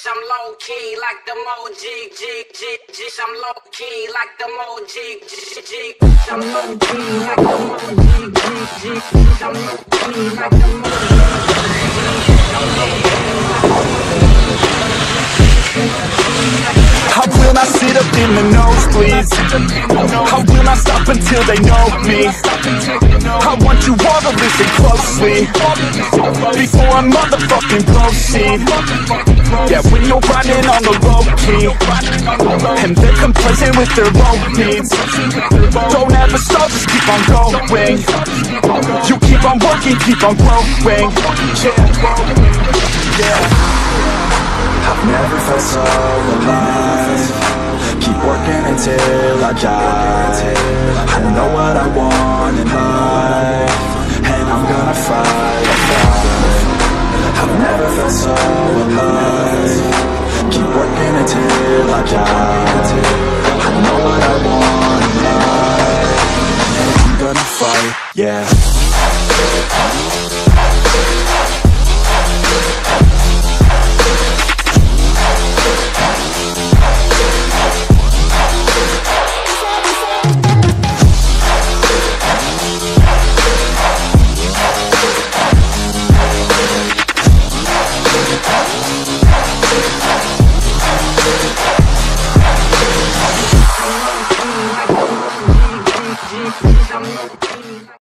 I'm low key like the Mo G G G G. I'm low key like the Mo G G G. I'm low key like the Mo G G G. I'm low key like the Mo G G G. I will not sit up in the nosebleeds. I will not stop until they know me. I want you all to listen closely before I motherfucking proceed. Yeah, when you're riding on the low key and they're complacent with their own needs, don't ever stop, just keep on going. You keep on working, keep on growing. Yeah. I've never felt so alive. Keep working until I die. I know what I want in life, and I'm gonna fight. I've never felt so alive. Keep working until I die. I know what I want in life, and I'm gonna fight, yeah.